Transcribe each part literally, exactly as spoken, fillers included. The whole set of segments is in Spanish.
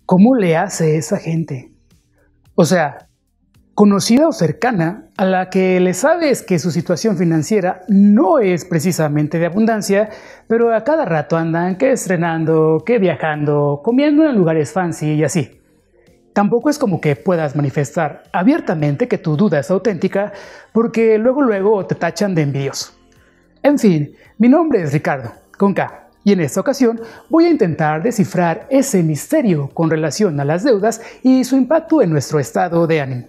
¿Cómo le hace esa gente? O sea, conocida o cercana a la que le sabes que su situación financiera no es precisamente de abundancia, pero a cada rato andan que estrenando, que viajando, comiendo en lugares fancy y así. Tampoco es como que puedas manifestar abiertamente que tu duda es auténtica, porque luego luego te tachan de envidioso. En fin, mi nombre es Ricardo, con K. Y en esta ocasión voy a intentar descifrar ese misterio con relación a las deudas y su impacto en nuestro estado de ánimo.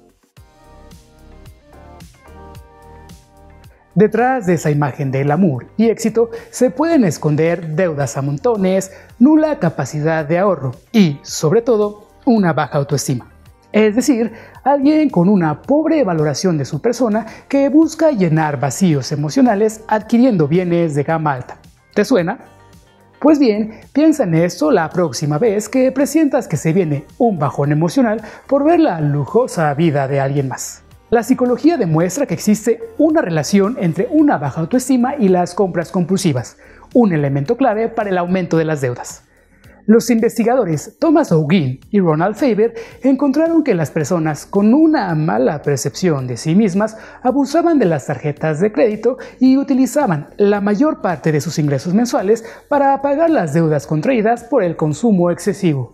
Detrás de esa imagen de glamour y éxito se pueden esconder deudas a montones, nula capacidad de ahorro y, sobre todo, una baja autoestima. Es decir, alguien con una pobre valoración de su persona que busca llenar vacíos emocionales adquiriendo bienes de gama alta. ¿Te suena? Pues bien, piensa en esto la próxima vez que presientas que se viene un bajón emocional por ver la lujosa vida de alguien más. La psicología demuestra que existe una relación entre una baja autoestima y las compras compulsivas, un elemento clave para el aumento de las deudas. Los investigadores Thomas Hougin y Ronald Faber encontraron que las personas con una mala percepción de sí mismas abusaban de las tarjetas de crédito y utilizaban la mayor parte de sus ingresos mensuales para pagar las deudas contraídas por el consumo excesivo.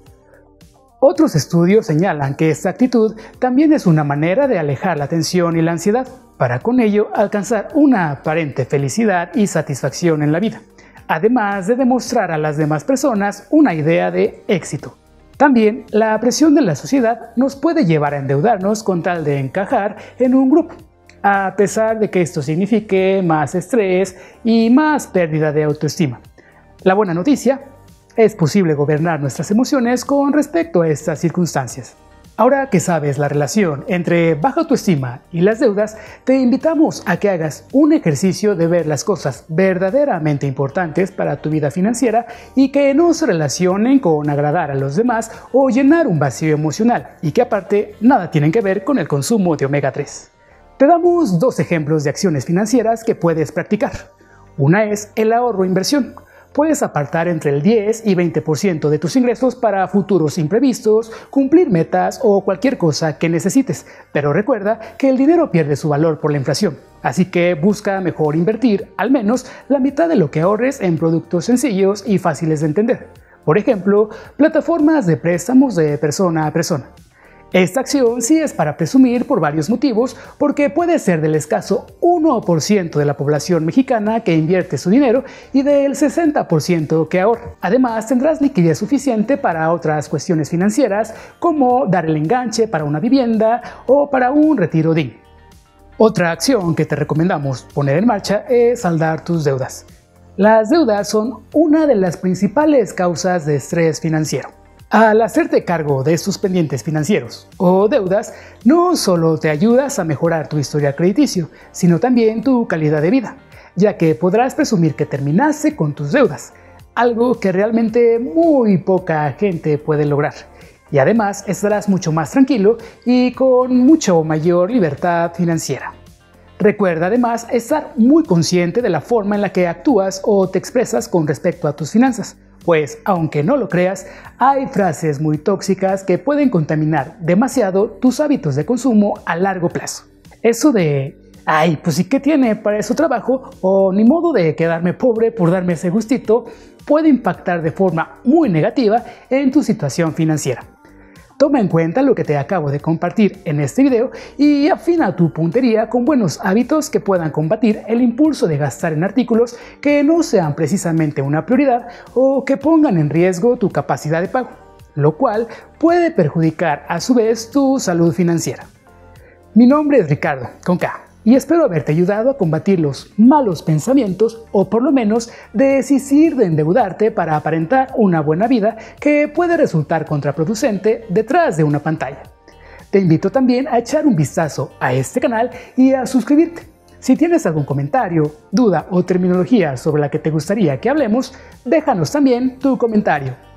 Otros estudios señalan que esta actitud también es una manera de alejar la tensión y la ansiedad, para con ello alcanzar una aparente felicidad y satisfacción en la vida, además de demostrar a las demás personas una idea de éxito. También la presión de la sociedad nos puede llevar a endeudarnos con tal de encajar en un grupo, a pesar de que esto signifique más estrés y más pérdida de autoestima. La buena noticia: es posible gobernar nuestras emociones con respecto a estas circunstancias. Ahora que sabes la relación entre baja autoestima y las deudas, te invitamos a que hagas un ejercicio de ver las cosas verdaderamente importantes para tu vida financiera y que no se relacionen con agradar a los demás o llenar un vacío emocional, y que aparte nada tienen que ver con el consumo de omega tres. Te damos dos ejemplos de acciones financieras que puedes practicar. Una es el ahorro e inversión. Puedes apartar entre el diez y veinte por ciento de tus ingresos para futuros imprevistos, cumplir metas o cualquier cosa que necesites, pero recuerda que el dinero pierde su valor por la inflación, así que busca mejor invertir al menos la mitad de lo que ahorres en productos sencillos y fáciles de entender. Por ejemplo, plataformas de préstamos de persona a persona. Esta acción sí es para presumir por varios motivos, porque puede ser del escaso uno por ciento de la población mexicana que invierte su dinero y del sesenta por ciento que ahorra. Además, tendrás liquidez suficiente para otras cuestiones financieras, como dar el enganche para una vivienda o para un retiro digno. Otra acción que te recomendamos poner en marcha es saldar tus deudas. Las deudas son una de las principales causas de estrés financiero. Al hacerte cargo de estos pendientes financieros o deudas, no solo te ayudas a mejorar tu historial crediticio, sino también tu calidad de vida, ya que podrás presumir que terminaste con tus deudas, algo que realmente muy poca gente puede lograr. Y además estarás mucho más tranquilo y con mucho mayor libertad financiera. Recuerda además estar muy consciente de la forma en la que actúas o te expresas con respecto a tus finanzas, pues aunque no lo creas, hay frases muy tóxicas que pueden contaminar demasiado tus hábitos de consumo a largo plazo. Eso de, ay, pues sí que tiene, para eso trabajo, o ni modo de quedarme pobre por darme ese gustito, puede impactar de forma muy negativa en tu situación financiera. Toma en cuenta lo que te acabo de compartir en este video y afina tu puntería con buenos hábitos que puedan combatir el impulso de gastar en artículos que no sean precisamente una prioridad o que pongan en riesgo tu capacidad de pago, lo cual puede perjudicar a su vez tu salud financiera. Mi nombre es Ricardo, con K, y espero haberte ayudado a combatir los malos pensamientos o por lo menos desistir de endeudarte para aparentar una buena vida que puede resultar contraproducente detrás de una pantalla. Te invito también a echar un vistazo a este canal y a suscribirte. Si tienes algún comentario, duda o terminología sobre la que te gustaría que hablemos, déjanos también tu comentario.